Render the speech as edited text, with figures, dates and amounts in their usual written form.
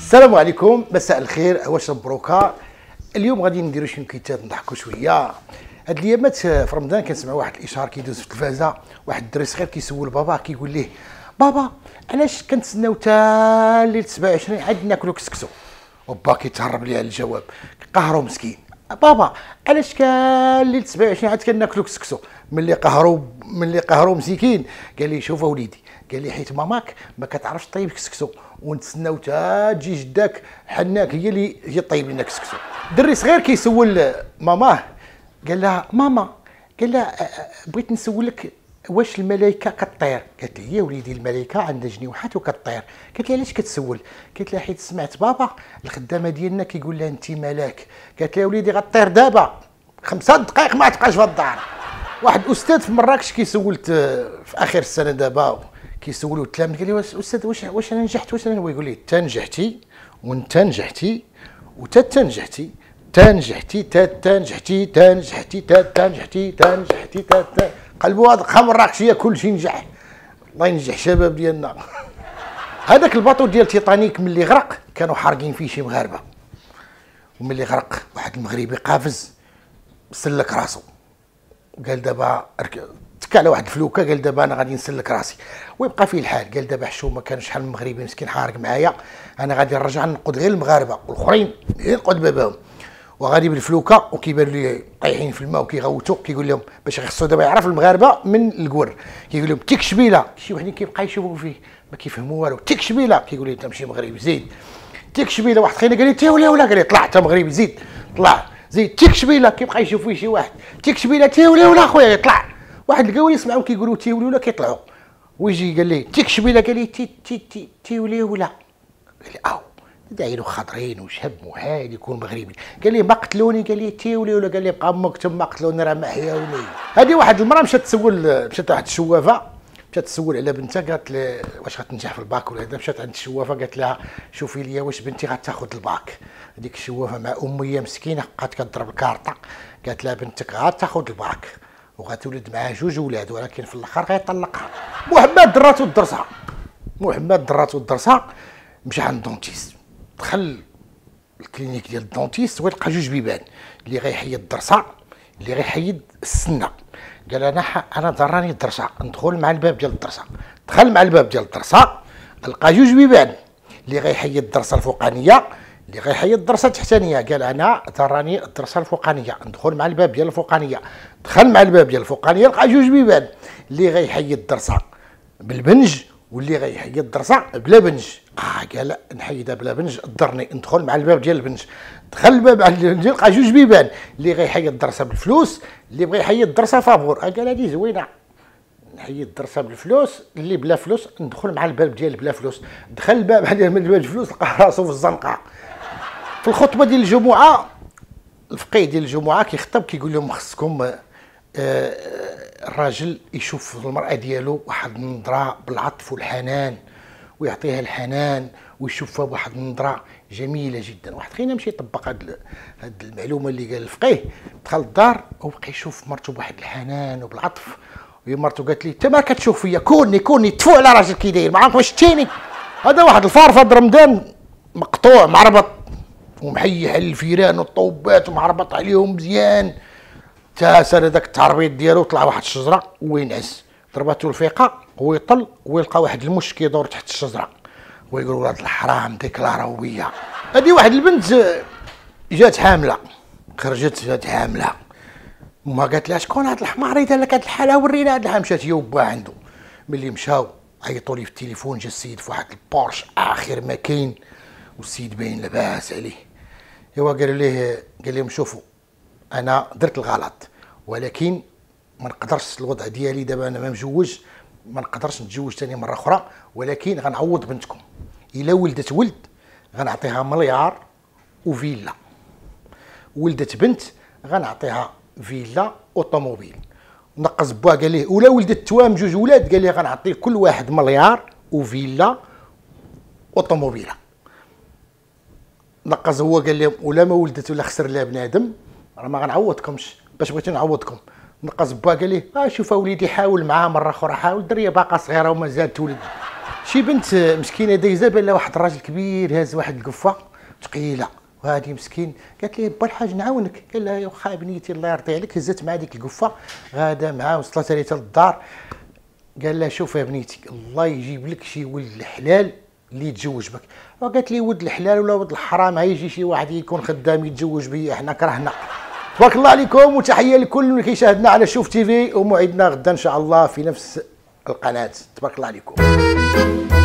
السلام عليكم، مساء الخير. واش مبروكه. اليوم غادي نديرو شي نكيتات نضحكوا شويه. هاد الايامات في رمضان كنسمع واحد الاشهار كيدوز في التلفازه، واحد الدري صغير كيسول باباه كيقول ليه: بابا علاش كنتسناو تا الليل 27 عاد ناكلو كسكسو؟ وبا كيتهرب ليه الجواب، قهرو مسكين. بابا علاش كان الليل 27 عاد كناكلو كسكسو؟ ملي قهرو مسكين قال لي: شوف اوليدي، قال لي حيت ماماك ما كتعرفش طيب كسكسو ونتسناو تا تجي جداك حناك هي طيب لنا كسكسو. دري صغير كيسول ماماه، قال لها: ماما، قال لها بغيت نسولك واش الملائكه كطير؟ قالت له: يا وليدي الملائكه عندها جنيوحات وكطير. قالت لها: علاش كتسول؟ قالت لها: حيت سمعت بابا الخدامه ديالنا كيقول لها انت ملاك. قالت لها: يا وليدي غطير دابا 5 دقائق ما تبقاش في الدار. واحد الاستاذ في مراكش كيسولت في اخر السنه دابا، كيسولوا التلاميذ، قال لي: استاذ واش انا نجحت؟ واش انا؟ هو يقول لي: تا نجحتي وانت نجحتي وتا نجحتي، تا نجحتي تا نجحتي تا نجحتي تا نجحتي تا نجحتي تا. قلبوا هذا خا مراكشيه كلشي نجح. الله ينجح الشباب ديالنا. هذاك الباطو ديال تيتانيك ملي غرق كانوا حارقين فيه شي مغاربه، وملي غرق واحد المغربي قافز سلك راسو، قال دابا تكا على واحد الفلوكه، قال دابا انا غادي نسلك راسي ويبقى فيه الحال. قال دابا حشومه كانوا شحال من مغربي مسكين حارق معايا، انا غادي نرجع ننقذ غير المغاربه والاخرين ينقذ باباهم. وغادي بالفلوكه وكيبانوا لي طايحين في الماء وكيغوتوا، كيقول لهم باش خصو دابا يعرف المغاربه من الكور، كيقول لهم: تيك شبيله. شي وحدين كيبقى يشوفوا فيه ما كيفهموا والو. تيك شبيله، كيقول لي: انت ماشي مغربي زيد. تيك شبيله. واحد خينا قال لي: تي ولا قال لي: طلع انت مغربي زيد، طلع زيد. تيك شبيله. كيبقى يشوف فيه شي واحد: تيك شبيله تي ولا خويا يطلع. واحد القاول يسمعوا كيقولوا تي ولا كيطلعوا، ويجي قال لي: تيك شبيله. قال لي: تي ولا. قال لي: او دايرو خضرين وشاب محال يكون مغربي. قال لي: ما قتلوني. قال لي: تي ولا. قال لي: بقى امك تما قتلوني راه ما حياوني. هذه واحد المراه مشات واحد الشوافه، مشات تسول على بنتها، قالت لها: واش غتنجح في الباك ولا هذا؟ مشات عند الشوافه قالت لها: شوفي لي واش بنتي غتاخذ الباك. هذيك الشوافه مع اميه مسكينه بقات كضرب الكارطه، قالت لها: بنتك غتاخذ الباك وغتولد معاه 2 ولاد، ولكن في الاخر غيطلقها. محمد دراتو الدرسه، مشى عند الدونتيست، دخل الكلينيك ديال الدونتيست ويلقى 2 بيبان، اللي غيحيد الدرسه اللي غيحيد السنه. قال: انا ضراني الدرسه، ندخل مع الباب ديال الدرسه. دخل مع الباب ديال الدرسه، لقى 2 بيبان، اللي غيحيد الدرسه الفوقانيه اللي غيحيد الدرسه التحتانيه. قال: انا ضراني الدرسه الفوقانيه، ندخل مع الباب ديال الفوقانيه. دخل مع الباب ديال الفوقانيه، لقى 2 بيبان، اللي غيحيد الدرسه بالبنج واللي غيحيد الدرسه بلا بنج. قال: نحيدها بلا بنج، ضرني ندخل مع الباب ديال البنج. دخل الباب على البنج، لقى 2 بيبان، اللي غيحيد الدرسه بالفلوس اللي بغى يحيد الدرسه فابور. قال: هذه زوينه، نحيد الدرسه بالفلوس، اللي بلا فلوس ندخل مع الباب ديال بلا فلوس. دخل الباب على الباب الفلوس، لقى راسو في الزنقه. في الخطبه ديال الجمعه، الفقيه ديال الجمعه كيخطب كيقول لهم: خصكم الراجل يشوف في المراه ديالو واحد النظره بالعطف والحنان، ويعطيها الحنان ويشوفها بواحد النظره جميله جدا. واحد خينا مشى يطبق هاد المعلومه اللي قال الفقيه، دخل الدار وبقى يشوف مرته بواحد الحنان وبالعطف. وهي مرته قالت لي: انت ما كتشوف فيا، كوني تفو على راجل كي داير، ما عرف واش شتيني. هذا واحد الفارفد رمضان مقطوع معربط ومحيح على الفيران والطوبات ومعربط عليهم مزيان، تا سال هذاك التعربيط ديالو، طلع واحد الشجره وينعس، ضرباتو الفيقه ويطل ويلقى واحد المش كيدور تحت الشجره، ويقول: ولاد الحرام ديكلاراو بيا. هذه واحد البنت جات حامله، خرجت جات حامله، وما قالت لها: شكون هذا الحمار اللي دار لك هذه الحاله؟ ورينا هذا الحال. مشات هي وباها عنده، ملي مشاو عيطوا لي في التليفون، جا السيد في واحد البورش اخر ما كاين، والسيد باين لاباس عليه. ايوا قال لهم: شوفوا انا درت الغلط، ولكن ما نقدرش، الوضع ديالي دابا انا ما مجوج، ما نقدرش نتزوج ثاني مره اخرى، ولكن غنعوض بنتكم. الا ولدت ولد غنعطيها مليار وفيلا، ولدت بنت غنعطيها فيلا وطوموبيل. نقص بوها قال ليه: ولا ولدت توام 2 ولاد، قال ليه: غنعطي كل واحد مليار وفيلا وطوموبيله. نقص هو قال لهم: ولا ما ولدت ولا خسر لها بنادم راه ما غنعوضكمش، باش بغيتو نعوضكم. نقص با قال ليه: شوف اوليدي حاول معاها مره اخرى، حاول، دريه باقا صغيره ومازال تولد، شي بنت مسكينه دايزه بان لها واحد الراجل كبير هاز واحد القفه ثقيله، وهادي مسكين قالت ليه با الحاج نعاونك، قال لها واخا بنيتي الله يرضي عليك، هزت مع ديك القفه غادا معاه وصلت لها حتى للدار. قال لها شوف يا بنيتي الله يجيب لك شي ولد الحلال اللي يتزوج بك. وقالت لي ولد الحلال ولا ولد الحرام، هيجي شي واحد يكون خدام يتزوج بيا، احنا كرهنا. تبارك الله عليكم، وتحيه لكل اللي كيشاهدنا على شوف تي في، وموعدنا غدا ان شاء الله في نفس القناه. تبارك الله عليكم.